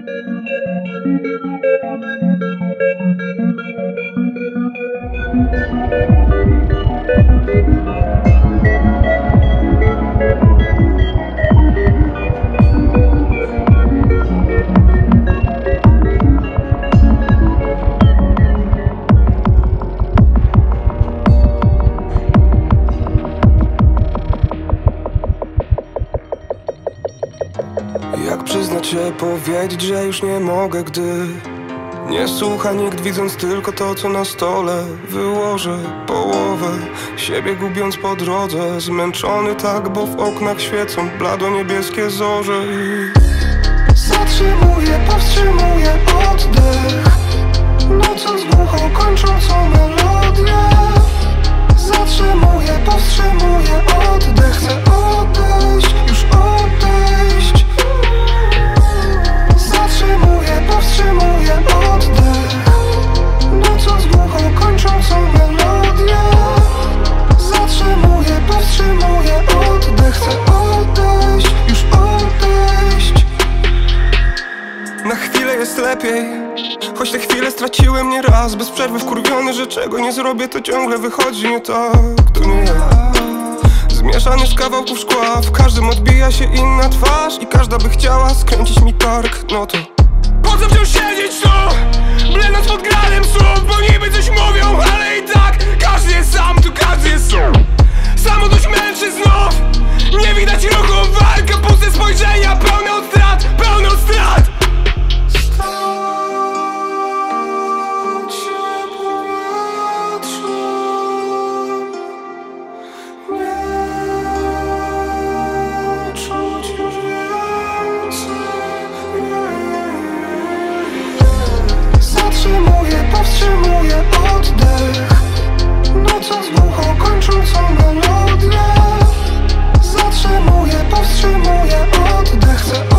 Jak przyznać się, powiedzieć, że już nie mogę, gdy nie słucha nikt, widząc tylko to, co na stole. Wyłożę połowę siebie, gubiąc po drodze. Zmęczony tak, bo w oknach świecą blado-niebieskie zorze. Zatrzymuję, powstrzymuję oddech, nocą z głuchą kończącą melodię. Zatrzymuję, powstrzymuję oddech, chcę odejść, już odejść. Zatrzymuję, powstrzymuję oddech, nocą z głuchą kończącą melodię. Zatrzymuję, powstrzymuję oddech, chcę odejść, już odejść. Na chwilę jest lepiej, choć te chwile straciły mnie raz. Bez przerwy wkurwiony, że czego nie zrobię, to ciągle wychodzi nie tak. To nie ja. Zmieszany z kawałków szkła, w każdym odbija się inna twarz i każda by chciała skręcić mi kark. No to po co wciąż siedzieć tu, blednąc pod gradem słów, bo niby coś mówią, ale i tak każdy jest sam, tu każdy jest sam. Samodość męczy znów, nie widać ruchu, walka, puste spojrzenia, pełne strat, pełne strat. Zatrzymuję, powstrzymuję oddech, nocą z głuchą kończącą melodię. Zatrzymuję, powstrzymuję oddech, chcę